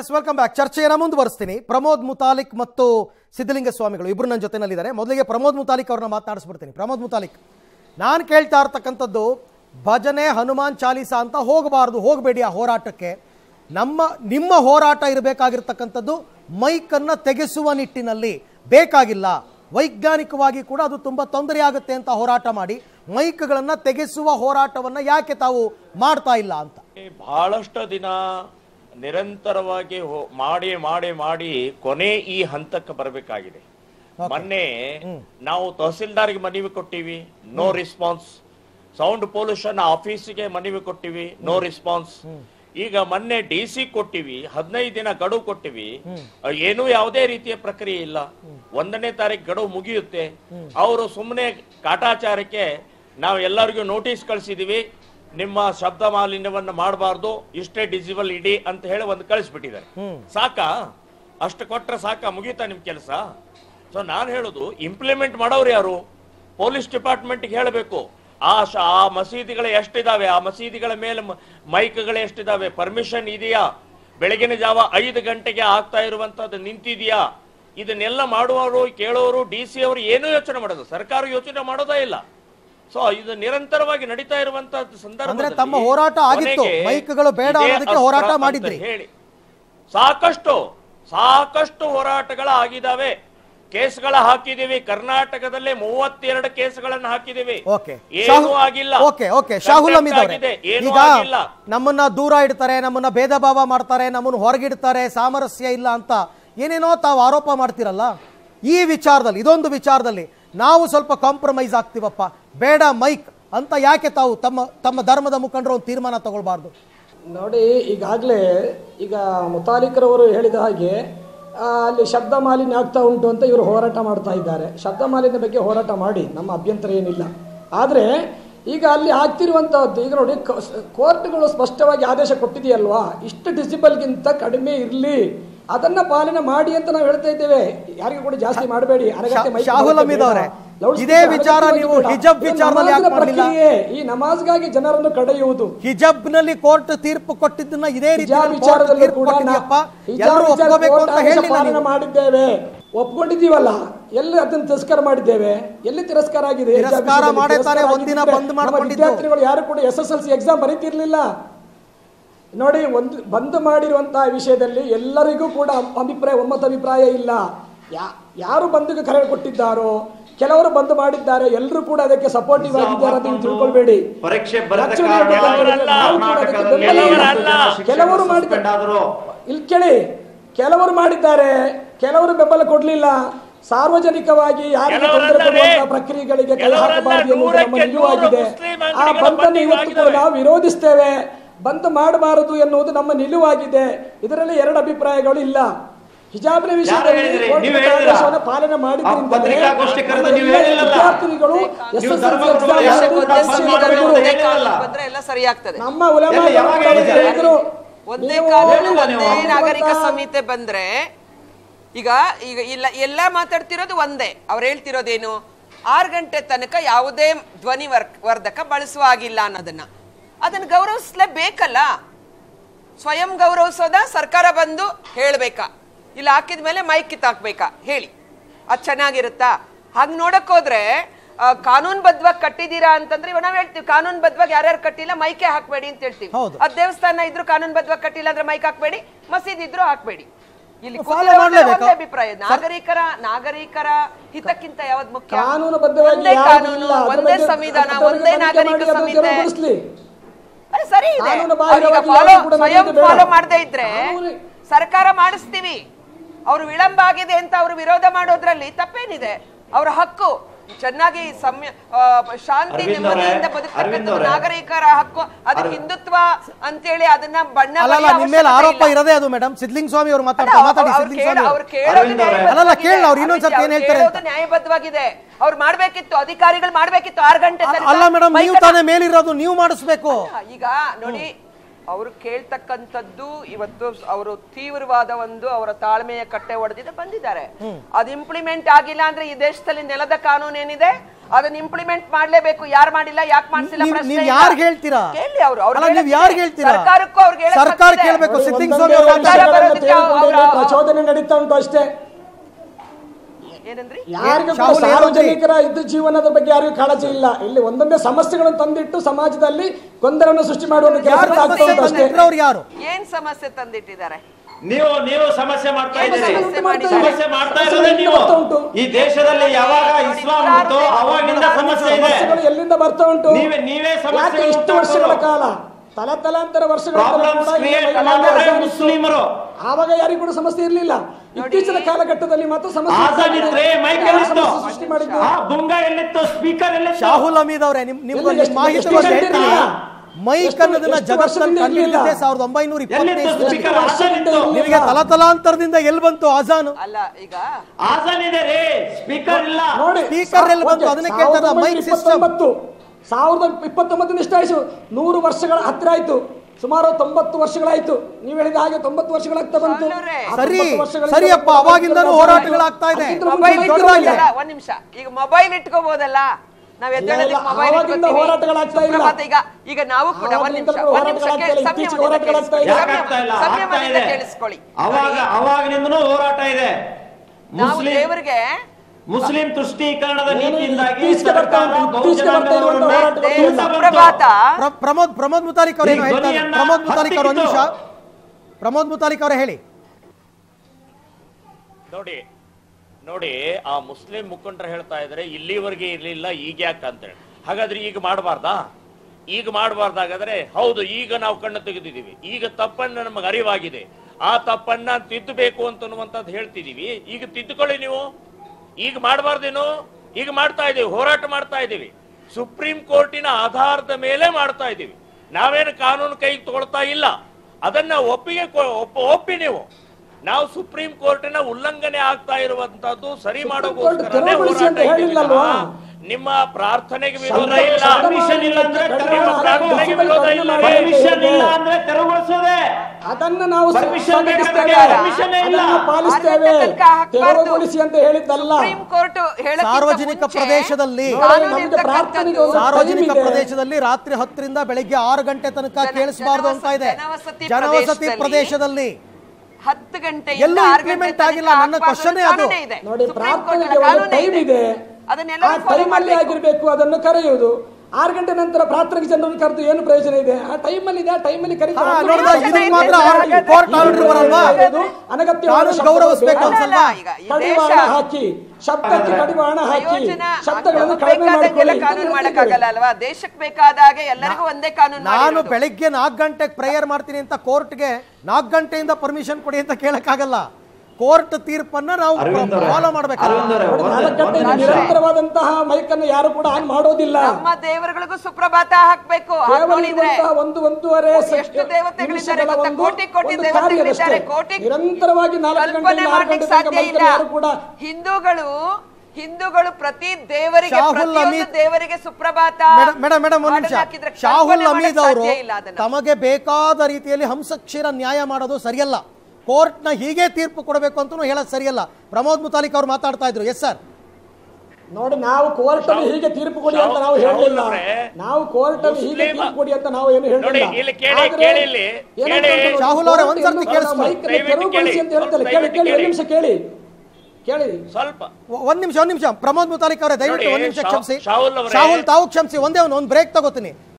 S welcome back. ಚರ್ಚೆಯನ್ನು ಮುಂದುವರಿಸ್ತೀನಿ. ಪ್ರಮೋದ್ ಮುತಾಲಿಕ್ ಮತ್ತು ಸಿದ್ಧಲಿಂಗ ಸ್ವಾಮಿಗಳು ಇಬ್ಬರು ನನ್ನ ಜೊತೆನಲ್ಲಿದ್ದಾರೆ. ಮೊದಲಿಗೆ ಪ್ರಮೋದ್ ಮುತಾಲಿಕ್ ಅವ್ರನ್ನ ಮಾತನಾಡಿಸ್ಬಿಡ್ತೀನಿ. ಪ್ರಮೋದ್ ಮುತಾಲಿಕ್, ನಾನು ಕೇಳ್ತಾ ಇರ್ತಕ್ಕಂಥದ್ದು ಭಜನೆ ಹನುಮಾನ್ ಚಾಲೀಸಾ ಅಂತ ಹೋಗಬಾರ್ದು, ಹೋಗಬೇಡಿ ಆ ಹೋರಾಟಕ್ಕೆ. ನಿಮ್ಮ ಹೋರಾಟ ಇರಬೇಕಾಗಿರ್ತಕ್ಕಂಥದ್ದು ಮೈಕನ್ನು ತೆಗೆಸುವ ನಿಟ್ಟಿನಲ್ಲಿ. ಬೇಕಾಗಿಲ್ಲ, ವೈಜ್ಞಾನಿಕವಾಗಿ ಕೂಡ ಅದು ತುಂಬ ತೊಂದರೆ ಆಗುತ್ತೆ ಅಂತ ಹೋರಾಟ ಮಾಡಿ ಮೈಕ್ಗಳನ್ನು ತೆಗೆಸುವ ಹೋರಾಟವನ್ನು ಯಾಕೆ ತಾವು ಮಾಡ್ತಾ ಇಲ್ಲ ಅಂತ. ಬಹಳಷ್ಟು ದಿನ ನಿರಂತರವಾಗಿ ಮಾಡಿ ಮಾಡಿ ಮಾಡಿ ಕೊನೆ ಈ ಹಂತಕ್ಕೆ ಬರಬೇಕಾಗಿದೆ. ಮೊನ್ನೆ ನಾವು ತಹಸೀಲ್ದಾರ್ಗೆ ಮನವಿ ಕೊಟ್ಟಿವಿ, ನೋ ರೆಸ್ಪಾನ್ಸ್. ಸೌಂಡ್ ಪೊಲ್ಯೂಷನ್ ಆಫೀಸಿಗೆ ಮನವಿ ಕೊಟ್ಟಿವಿ, ನೋ ರೆಸ್ಪಾನ್ಸ್. ಈಗ ಮೊನ್ನೆ DC ಕೊಟ್ಟಿವಿ, 15 ದಿನ ಗಡುವು ಕೊಟ್ಟಿವಿ, ಏನೂ ಯಾವುದೇ ರೀತಿಯ ಪ್ರಕ್ರಿಯೆ ಇಲ್ಲ. 1ನೇ ತಾರೀಕು ಗಡುವು ಮುಗಿಯುತ್ತೆ. ಅವರು ಸುಮ್ಮನೆ ಕಾಟಾಚಾರಕ್ಕೆ ನಾವು ಎಲ್ಲರಿಗೂ ನೋಟಿಸ್ ಕಳಿಸಿದೀವಿ, ನಿಮ್ಮ ಶಬ್ದ ಮಾಲಿನ್ಯವನ್ನು ಮಾಡಬಾರ್ದು, ಇಷ್ಟೇ ಡಿಜಿಬಲ್ ಇಡಿ ಅಂತ ಹೇಳಿ ಒಂದು ಕಳಿಸ್ಬಿಟ್ಟಿದ್ದಾರೆ. ಸಾಕಾ? ಅಷ್ಟು ಕೊಟ್ರೆ ಸಾಕಾ? ಮುಗೀತಾ ನಿಮ್ ಕೆಲಸ? ಸೊ ನಾನು ಹೇಳುದು, ಇಂಪ್ಲಿಮೆಂಟ್ ಮಾಡೋರು ಯಾರು? ಪೊಲೀಸ್ ಡಿಪಾರ್ಟ್ಮೆಂಟ್ಗೆ ಹೇಳಬೇಕು. ಆ ಮಸೀದಿಗಳು ಎಷ್ಟಿದಾವೆ, ಆ ಮಸೀದಿಗಳ ಮೇಲೆ ಮೈಕ್ಗಳು ಎಷ್ಟಿದಾವೆ, ಪರ್ಮಿಷನ್ ಇದೆಯಾ, ಬೆಳಗಿನ ಜಾವ 5 ಗಂಟೆಗೆ ಆಗ್ತಾ ಇರುವಂತದ್ದು ನಿಂತಿದೆಯಾ, ಇದನ್ನೆಲ್ಲ ಮಾಡುವವರು ಕೇಳೋರು DC ಅವರು ಏನೂ ಯೋಚನೆ ಮಾಡೋದು, ಸರ್ಕಾರ ಯೋಚನೆ ಮಾಡೋದೇ ಇಲ್ಲ. ಸೊ ಇದು ನಿರಂತರವಾಗಿ ನಡೀತಾ ಇರುವಂತಹ ಸಂದರ್ಭದಲ್ಲಿ ತಮ್ಮ ಹೋರಾಟ ಆಗಿತ್ತು, ಮೈಕ್ಗಳು ಬೇಡ ಅನ್ನೋದಕ್ಕೆ ಹೋರಾಟ ಮಾಡಿದ್ರಿ ಹೇಳಿ. ಸಾಕಷ್ಟು ಹೋರಾಟಗಳ ಆಗಿದಾವೆ, ಕೇಸ್ಗಳ ಹಾಕಿದೀವಿ. ಕರ್ನಾಟಕದಲ್ಲೇ 32 ಕೇಸ್ಗಳನ್ನು ಹಾಕಿದೀವಿ, ಏನೂ ಆಗಿಲ್ಲ. ಶಾಹುಲ್ ಹಮೀದ್ ಅವರೇ, ಈಗ ನಮ್ಮನ್ನ ದೂರ ಇಡ್ತಾರೆ, ನಮ್ಮನ್ನ ಭೇದ ಭಾವ ಮಾಡ್ತಾರೆ, ನಮ್ಮನ್ನು ಹೊರಗಿಡ್ತಾರೆ, ಸಾಮರಸ್ಯ ಇಲ್ಲ ಅಂತ ಏನೇನೋ ತಾವು ಆರೋಪ ಮಾಡ್ತಿರಲ್ಲ. ಈ ವಿಚಾರದಲ್ಲಿ, ಇದೊಂದು ವಿಚಾರದಲ್ಲಿ ನಾವು ಸ್ವಲ್ಪ ಕಾಂಪ್ರಮೈಸ್ ಆಗ್ತೀವಪ್ಪ, ಬೇಡ ಮೈಕ್ ಅಂತ ಯಾಕೆ ತಾವು ತಮ್ಮ ಧರ್ಮದ ಮುಖಂಡರು ಒಂದು ತೀರ್ಮಾನ ತಗೊಳ್ಬಾರ್ದು? ನೋಡಿ, ಈಗ ಮುತಾಲಿಕರವರು ಹೇಳಿದ ಹಾಗೆ ಅಲ್ಲಿ ಶಬ್ದ ಮಾಲಿನ್ಯ ಆಗ್ತಾ ಉಂಟು ಅಂತ ಇವರು ಹೋರಾಟ ಮಾಡ್ತಾ ಇದ್ದಾರೆ. ಶಬ್ದ ಮಾಲಿನ್ಯ ಬಗ್ಗೆ ಹೋರಾಟ ಮಾಡಿ, ನಮ್ಮ ಅಭ್ಯಂತರ ಏನಿಲ್ಲ. ಆದರೆ ಈಗ ಅಲ್ಲಿ ಆಗ್ತಿರುವಂತಹದ್ದು, ಈಗ ನೋಡಿ, ಕೋರ್ಟ್ಗಳು ಸ್ಪಷ್ಟವಾಗಿ ಆದೇಶ ಕೊಟ್ಟಿದೆಯಲ್ವಾ, ಇಷ್ಟು ಡಿಸಿಬಲ್ಗಿಂತ ಕಡಿಮೆ ಇರಲಿ, ಅದನ್ನ ಪಾಲನೆ ಮಾಡಿ ಅಂತ ನಾವು ಹೇಳ್ತಾ ಇದ್ದೇವೆ. ಯಾರಿಗೂ ಕೂಡ ಜಾಸ್ತಿ ಮಾಡಬೇಡಿ. ಶಾಹುಲ್ ಹಮೀದ್ ಅವರೇ, ಇದೇ ವಿಚಾರ ನೀವು ಹಿಜಬ್ ವಿಚಾರದಲ್ಲಿ ಈ ನಮಾಜ್ಗಾಗಿ ಜನರನ್ನು ಕಡೆಯುವುದು, ಹಿಜಬ್ ನಲ್ಲಿ ಕೋರ್ಟ್ ತೀರ್ಪು ಕೊಟ್ಟಿದ್ದನ್ನ ಇದೇ ರೀತಿ ವಿಚಾರದಲ್ಲಿ ಕೂಡ ಪಾಲನೆ ಮಾಡಿದ್ದೇವೆ, ಒಪ್ಕೊಂಡಿದ್ದೀವಲ್ಲ. ಎಲ್ಲಿ ಅದನ್ನು ತಿರಸ್ಕಾರ ಮಾಡಿದ್ದೇವೆ? ಎಲ್ಲಿ ತಿರಸ್ಕಾರ ಆಗಿದೆ? ವಿದ್ಯಾರ್ಥಿಗಳು ಯಾರು ಕೂಡ SSLC ಎಕ್ಸಾಮ್ ಬರೀತಿರ್ಲಿಲ್ಲ. ನೋಡಿ, ಬಂದ್ ಮಾಡಿರುವಂತಹ ವಿಷಯದಲ್ಲಿ ಎಲ್ಲರಿಗೂ ಕೂಡ ಒಮ್ಮತ ಅಭಿಪ್ರಾಯ ಇಲ್ಲ. ಯಾರು ಬಂದ್ಗೆ ಕರೆ ಕೊಟ್ಟಿದ್ದಾರೋ, ಕೆಲವರು ಬಂದ್ ಮಾಡಿದ್ದಾರೆ, ಎಲ್ಲರೂ ಕೂಡ ಅದಕ್ಕೆ ಸಪೋರ್ಟಿವ್ ಆಗಿದ್ದಾರೆ ಅಂತ ತಿಳ್ಕೊಳ್ಬೇಡಿ. ಕೆಲವರು ಮಾಡಿದ್ದಾರೆ, ಇಲ್ಲಿ ಕೇಳಿ, ಕೆಲವರು ಮಾಡಿದ್ದಾರೆ, ಕೆಲವರು ಬೆಂಬಲ ಕೊಡ್ಲಿಲ್ಲ. ಸಾರ್ವಜನಿಕವಾಗಿ ಯಾರಿಗೆ ತೊಂದರೆ ಕೊಡುವಂತಹ ಪ್ರಕ್ರಿಯೆಗಳಿಗೆ ಕೈ ಹಾಕಬಾರದು ಎನ್ನುವುದು ನಮ್ಮ ನಿಲುವಾಗಿದೆ. ಆ ಬಂಧನ್ನು ಇವತ್ತು ಕೂಡ ನಾವು ವಿರೋಧಿಸ್ತೇವೆ. ಬಂದ್ ಮಾಡಬಾರದು ಎನ್ನುವುದು ನಮ್ಮ ನಿಲುವಾಗಿದೆ. ಇದರಲ್ಲಿ 2 ಅಭಿಪ್ರಾಯಗಳು ಇಲ್ಲ. ಹಿಜಾಬ್ನ ವಿಷಯದಲ್ಲಿ ಪಾಲನೆ ಮಾಡಿದ್ರಿಂದಲೇ ವಿದ್ಯಾರ್ಥಿನಿಗಳು ನಮ್ಮ ಒಂದೇ ಕಾನೂನು ಒಂದೇ ನಾಗರಿಕ ಸಂಹಿತೆ ಬಂದ್ರೆ ಈಗ ಎಲ್ಲ ಮಾತಾಡ್ತಿರೋದು ಒಂದೇ. ಅವ್ರು ಹೇಳ್ತಿರೋದೇನು, 6 ಗಂಟೆ ತನಕ ಯಾವುದೇ ಧ್ವನಿ ವರ್ಧಕ ಬಳಸುವ ಆಗಿಲ್ಲ ಅನ್ನೋದನ್ನ, ಅದನ್ನ ಗೌರವಿಸ್ಲೇಬೇಕಲ್ಲ. ಸ್ವಯಂ ಗೌರವಿಸೋದ ಸರ್ಕಾರ ಬಂದು ಹೇಳ್ಬೇಕಾ, ಇಲ್ಲ ಹಾಕಿದ ಮೇಲೆ ಮೈಕ್ ಕಿತ್ತಾಕ್ಬೇಕಾ? ಹೇಳಿ, ಅದು ಚೆನ್ನಾಗಿರುತ್ತಾ? ಹಾಗೆ ನೋಡಕ್ ಹೋದ್ರೆ ಕಾನೂನು ಬದ್ಧವಾಗಿ ಕಟ್ಟಿದೀರಾ ಅಂತಂದ್ರೆ ಇವಾಗ ನಾವ್ ಹೇಳ್ತೀವಿ, ಕಾನೂನು ಬದ್ಧವಾಗಿ ಯಾರ್ಯಾರು ಕಟ್ಟಿಲ್ಲ ಮೈಕೆ ಹಾಕ್ಬೇಡಿ ಅಂತ ಹೇಳ್ತೀವಿ. ಅದ್ ದೇವಸ್ಥಾನ ಇದ್ರು ಕಾನೂನು ಬದ್ಧವಾಗಿ ಕಟ್ಟಿಲ್ಲ ಅಂದ್ರೆ ಮೈಕ್ ಹಾಕ್ಬೇಡಿ, ಮಸೀದಿ ಇದ್ರು ಹಾಕ್ಬೇಡಿ. ಇಲ್ಲಿ ಒಂದೇ ಅಭಿಪ್ರಾಯ, ನಾಗರಿಕರ ಹಿತಕ್ಕಿಂತ ಯಾವ್ದು ಮುಖ್ಯ? ಒಂದೇ ಕಾನೂನು, ಒಂದೇ ಸಂವಿಧಾನ, ಒಂದೇ ನಾಗರಿಕ ಸಂಹಿತೆ. ಸರಿ ಇದೆ, ಸ್ವಯಂ ಫಾಲೋ ಮಾಡದೇ ಇದ್ರೆ ಸರ್ಕಾರ ಮಾಡಿಸ್ತೀವಿ. ಅವ್ರು ವಿಳಂಬ ಆಗಿದೆ ಅಂತ ಅವ್ರು ವಿರೋಧ ಮಾಡೋದ್ರಲ್ಲಿ ತಪ್ಪೇನಿದೆ? ಅವರ ಹಕ್ಕು. ಚೆನ್ನಾಗಿ ಶಾಂತಿ ನೆಮ್ಮದಿಯಿಂದ ಬದುಕತಕ್ಕಂಥದ್ದು ನಾಗರಿಕರ ಹಕ್ಕು. ಅದು ಹಿಂದುತ್ವ ಅಂತೇಳಿ ಅದನ್ನ ಬಣ್ಣ ಆರೋಪ ಇರೋದೇ ಅದು. ಮೇಡಮ್ ಸಿದ್ಲಿಂಗ ಸ್ವಾಮಿ ಅವರು ನ್ಯಾಯಬದ್ಧವಾಗಿದೆ. ಅವ್ರು ಮಾಡ್ಬೇಕಿತ್ತು, ಅಧಿಕಾರಿಗಳು ಮಾಡ್ಬೇಕಿತ್ತು 6 ಗಂಟೆ. ಅಲ್ಲ ಮೇಡಮ್, ನೀವು ತಾನೇ ಮೇಲಿರೋದು, ನೀವು ಮಾಡಿಸ್ಬೇಕು. ಈಗ ನೋಡಿ, ಅವರು ಕೇಳ್ತಕ್ಕಂಥದ್ದು ಇವತ್ತು ಅವರು ತೀವ್ರವಾದ ಒಂದು ಅವರ ತಾಳ್ಮೆಯ ಕಟ್ಟೆ ಒಡೆದಿದೆ ಬಂದಿದ್ದಾರೆ. ಅದು ಇಂಪ್ಲಿಮೆಂಟ್ ಆಗಿಲ್ಲ ಅಂದ್ರೆ ಈ ದೇಶದಲ್ಲಿ ನೆಲದ ಕಾನೂನು ಏನಿದೆ ಅದನ್ನ ಇಂಪ್ಲಿಮೆಂಟ್ ಮಾಡ್ಲೇಬೇಕು. ಯಾರು ಮಾಡಿಲ್ಲ, ಯಾಕೆ ಮಾಡ್ಸಿಲ್ಲ ಪ್ರಶ್ನೆ ನೀವು ಯಾರು ಹೇಳ್ತೀರಾ? ಕೇಳಿ ಅವರು ನೀವು ಯಾರು ಹೇಳ್ತೀರಾ? ಸರ್ಕಾರಕ್ಕೂ ಅವ್ರಿಗೆ ಸರ್ಕಾರ ಕೇಳಬೇಕು. ಸಿದ್ಲಿಂಗ್ ಸ್ವಾಮಿ ಪ್ರಚೋದನೆ ನಡೀತಾ ಉಂಟು ಅಷ್ಟೇ. ಏನಂದ್ರಿ? ಯಾರಿಗೂ ಸಾರ್ವಜನಿಕರ ಇದ್ದ ಜೀವನದ ಬಗ್ಗೆ ಯಾರಿಗೂ ಕಾಳಜಿ ಇಲ್ಲ. ಇಲ್ಲಿ ಒಂದೊಂದೇ ಸಮಸ್ಯೆಗಳನ್ನು ತಂದಿಟ್ಟು ಸಮಾಜದಲ್ಲಿ ಗೊಂದಲವನ್ನು ಸೃಷ್ಟಿ ಮಾಡುವ ಯಾರು ಏನ್ ಸಮಸ್ಯೆ ತಂದಿಟ್ಟಿದ್ದಾರೆ? ನೀವು ಸಮಸ್ಯೆ ಮಾಡ್ತಾ ಇದ್ದೀರಿ. ಸಮಸ್ಯೆ ಮಾಡ್ತಾ ಇರೋದೇ ನೀವು. ಈ ದೇಶದಲ್ಲಿ ಯಾವಾಗ ಇಸ್ಲಾಂ ಬಂತು ಅವಾಗಿಂದ ಸಮಸ್ಯೆ ಇದೆ. ಎಲ್ಲಿಂದ ಬರ್ತಾ ಉಂಟು? ನೀವೇ ಸಮಸ್ಯೆ. ಇಷ್ಟು ವರ್ಷಗಳ ಕಾಲ ತಲಾಂತರ ವರ್ಷಗಳ ಮುಸ್ಲಿಮರು ಆವಾಗ ಯಾರಿಗೂ ಕೂಡ ಸಮಸ್ಯೆ ಇರಲಿಲ್ಲ. ಇತ್ತೀಚಿನ ಕಾಲಘಟ್ಟದಲ್ಲಿ ಮಾತ್ರ ಸಮಸ್ಯೆ ಸೃಷ್ಟಿ ಮಾಡಿದ್ದು. ಶಾಹುಲ್ ಹಮೀದ್ ಅವರೇ, ನಿಮ್ಗೆ ಮಾಹಿತಿ ಹೇಳ್ತೀನಿ. ಮೈಕ್ ಅನ್ನೋದನ್ನ ಜಗತ್ತಲ್ಲಿ ಕಂಡಿಡಿದಿದೆ 1925. ನಿಮಗೆ ತಲಾಂತರದಿಂದ ಎಲ್ಲಿ ಬಂತು ಆಜಾನ್? ಅಲ್ಲ, ಈಗ ಆಜಾನ್ ಇದೆ ರೀ, ಸ್ಪೀಕರ್ ಇಲ್ಲ. ಸ್ಪೀಕರ್ ಎಲ್ಲಿ ಬಂತು? ಅದನ್ನ ಕೇಳ್ತಾರೆ. ಮೈಕ್ ಸಿಸ್ಟಮ್ 1929 ಎಷ್ಟಾಯ್ತು? 100 ವರ್ಷಗಳ ಹತ್ತಿರ ಆಯ್ತು. ಸುಮಾರು 90 ವರ್ಷಗಳಾಯ್ತು. ನೀವು ಹೇಳಿದ ಹಾಗೆ 90 ವರ್ಷಗಳಾಗ್ತಾ ಬಂತು. ಸರಿಯಪ್ಪ, ಅವಾಗಿಂದನೂ ಹೋರಾಟಗಳಾಗ್ತಾ ಇದೆ. ಒಂದ್ ನಿಮಿಷ, ಈಗ ಮೊಬೈಲ್ ಇಟ್ಕೋಬಹುದಲ್ಲ ನಾವ್ ಈಗ ನಾವು ಕೂಡ ಕೇಳಿಸ್ಕೊಳ್ಳಿ. ಅವಾಗಿನಿಂದನೂ ಹೋರಾಟ ಇದೆ. ನಾವು ದೇವರಿಗೆ ಮುಸ್ಲಿಂ ತುಷ್ಟೀಕರಣದ ನೀತಿಯಿಂದಾಗಿ ಪ್ರಮೋದ್ ಮುತಾಲಿಕ್ ಅವರು ಏನು ಹೇಳ್ತಾರೆ? ಪ್ರಮೋದ್ ಮುತಾಲಿಕ್ ಅವರು ಒಂದು ನಿಮಿಷ. ಪ್ರಮೋದ್ ಮುತಾಲಿಕ್ ಅವರೇ ಹೇಳಿ. ನೋಡಿ, ಆ ಮುಸ್ಲಿಂ ಮುಖಂಡರು ಹೇಳ್ತಾ ಇದ್ರೆ ಇಲ್ಲಿವರೆಗೆ ಇರ್ಲಿಲ್ಲ, ಈಗ ಯಾಕೆ ಅಂತೇಳಿ. ಹಾಗಾದ್ರೆ ಈಗ ಮಾಡಬಾರ್ದಾಗಾದ್ರೆ ಹೌದು, ಈಗ ನಾವು ಕಣ್ಣು ತೆಗೆದಿದ್ದೀವಿ. ಈಗ ತಪ್ಪನ್ನ ನಮಗೆ ಅರಿವಾಗಿದೆ. ಆ ತಪ್ಪನ್ನ ತಿದ್ದಬೇಕು ಅಂತನ್ನುವಂಥದ್ದು ಹೇಳ್ತಿದೀವಿ. ಈಗ ತಿದ್ದುಕೊಳ್ಳಿ ನೀವು. ಈಗ ಮಾಡಬಾರ್ದೇನು? ಈಗ ಮಾಡ್ತಾ ಇದೀವಿ, ಹೋರಾಟ ಮಾಡ್ತಾ ಇದೀವಿ. ಸುಪ್ರೀಂ ಕೋರ್ಟಿನ ಆಧಾರದ ಮೇಲೆ ಮಾಡ್ತಾ ಇದೀವಿ. ನಾವೇನು ಕಾನೂನು ಕೈಗೆ ತಗೊಳ್ತಾ ಇಲ್ಲ. ಅದನ್ನ ಒಪ್ಪಿ ನೀವು. ನಾವು ಸುಪ್ರೀಂ ಕೋರ್ಟಿನ ಉಲ್ಲಂಘನೆ ಆಗ್ತಾ ಇರುವಂತದ್ದು ಸರಿ ಮಾಡೋಗೋಸ್ಕರನೇ ಹೋರಾಟ. ನಿಮ್ಮ ಪ್ರಾರ್ಥನೆಗೆ ವಿರೋಧ ಇಲ್ಲ. ನಿಮ್ಮ ಪ್ರಾರ್ಥನೆಗೆ ವಿರೋಧ ಇಲ್ಲ. ತೆರವುಗೊಳಿಸೋದೆ ಅದನ್ನು ನಾವು ಪಾಲಿಸ್ತೇವೆ ಅಂತ ಹೇಳಿದ್ದಲ್ಲ. ಸಾರ್ವಜನಿಕ ಪ್ರದೇಶದಲ್ಲಿ ರಾತ್ರಿ 10ರಿಂದ ಬೆಳಿಗ್ಗೆ 6 ಗಂಟೆ ತನಕ ಕೇಳಿಸಬಾರ್ದು ಅಂತ ಇದೆ. ಜನವಸತಿ ಪ್ರದೇಶದಲ್ಲಿ 10 ಗಂಟೆ ಎಲ್ಲೂ ಇಂಪ್ಲಿಮೆಂಟ್ ಆಗಿಲ್ಲ. ನನ್ನ ಕ್ವಶನ್ ಅದು. ನೋಡಿ, ಪ್ರಾರ್ಥನೆಗೆ ಒಂದು ಟೈಮ್ ಇದೆ. ಆ ಟೈಮ್ ಅಲ್ಲಿ ಆಗಿರ್ಬೇಕು ಅದನ್ನು ಕರೆಯುವುದು. 6 ಗಂಟೆ ನಂತರ ಪ್ರಾರ್ಥನೆಗೆ ಜನರನ್ನು ಕರೆದು ಏನು ಪ್ರಯೋಜನ ಇದೆ? ಆ ಟೈಮ್ ಅಲ್ಲಿ ಇದೆ, ಆ ಟೈಮ್ ಅಲ್ಲಿ ಅನಗತ್ಯ ಹಾಕಿ ಶಬ್ದಕ್ಕೆ ಕಡಿವಾಣ ಹಾಕಿ ಶಬ್ದಗಳನ್ನು ಕಡಿಮೆ ಮಾಡಕ್ಕಾಗಲ್ಲ ಅಲ್ವಾ? ದೇಶಕ್ಕೆ ಬೇಕಾದಾಗ ಎಲ್ಲರಿಗೂ ಒಂದೇ ಕಾನೂನು. ನಾನು ಬೆಳಿಗ್ಗೆ 4 ಗಂಟೆಗೆ ಪ್ರೇಯರ್ ಮಾಡ್ತೀನಿ ಅಂತ ಕೋರ್ಟ್ಗೆ 4 ಗಂಟೆಯಿಂದ ಪರ್ಮಿಷನ್ ಕೊಡಿ ಅಂತ ಕೇಳಕ್ಕಾಗಲ್ಲ. ಕೋರ್ಟ್ ತೀರ್ಪನ್ನ ನಾವು ಫಾಲೋ ಮಾಡಬೇಕಲ್ಲ. ನಿರಂತರವಾದಂತಹ ಮೈಕನ್ನು ಯಾರು ಕೂಡ ಆನ್ ಮಾಡೋದಿಲ್ಲ. ನಮ್ಮ ದೇವರುಗಳಿಗೂ ಸುಪ್ರಭಾತ ಹಾಕ್ಬೇಕು. ಒಂದೂವರೆ ಎಷ್ಟು ದೇವತೆಗಳಿದ್ದಾರೆ ಗೊತ್ತಾ? ಕೋಟಿ ದೇವತೆಗಳಿದ್ದಾರೆ. ಕೋಟಿ ನಿರಂತರವಾಗಿ 4 ಗಂಟೆ ಮಾಡ್ಲಿಕ್ಕೆ ಸಾಧ್ಯ ಇಲ್ಲ. ಹಿಂದೂಗಳು ಪ್ರತಿ ದೇವರಿಗೆ ದೇವರಿಗೆ ಸುಪ್ರಭಾತ. ಮೇಡಮ್ ಒಂದು ನಿಮಿಷ. ಶಾಹುಲ್ ಹಮೀದ್ ಅವರು ತಮಗೆ ಬೇಕಾದ ರೀತಿಯಲ್ಲಿ ಹಂಸಕ್ಷೀರ ನ್ಯಾಯ ಮಾಡೋದು ಸರಿಯಲ್ಲ. ಕೋರ್ಟ್ನ ಹೀಗೆ ತೀರ್ಪು ಕೊಡಬೇಕು ಅಂತ ಹೇಳೋದು ಸರಿಯಲ್ಲ. ಪ್ರಮೋದ್ ಮುತಾಲಿಕ್ ಅವರು ಮಾತಾಡ್ತಾ ಇದ್ರು. Yes sir. ನೋಡಿ, ನಾವು ಕೋರ್ಟ್ ಅಲ್ಲಿ ಹೀಗೆ ತೀರ್ಪು ಕೊಡಿ ಅಂತ ನಾವು ಹೇಳಿಲ್ಲ. ನಾವು ಕೋರ್ಟ್ ಅಲ್ಲಿ ಹೀಗೆ ತೀರ್ಪು ಕೊಡಿ ಅಂತ ನಾವು ಏನು ಹೇಳಿಲ್ಲ. ಶಾಹುಲ್ ಅವರೇ ಒಂದ್ಸರ್ತಿ ಕೇಳಿಸ್ಕೊಳ್ಳಿ. ತೆರವುಗೊಳಿಸಿ ಅಂತ ಹೇಳ್ತಾರೆ. ಕೇಳಿ, 1 ನಿಮಿಷ ಕೇಳಿ ಸ್ವಲ್ಪ. ಒಂದ್ ನಿಮಿಷ. ಪ್ರಮೋದ್ ಮುತಾಲಿಕ್ ಅವರೇ ದಯವಿಟ್ಟು 1 ನಿಮಿಷ ಕ್ಷಮಿಸಿ. ಶಾಹುಲ್ ತಾವು ಕ್ಷಮಿಸಿ. ಒಂದು ಬ್ರೇಕ್ ತಗೋತೀನಿ.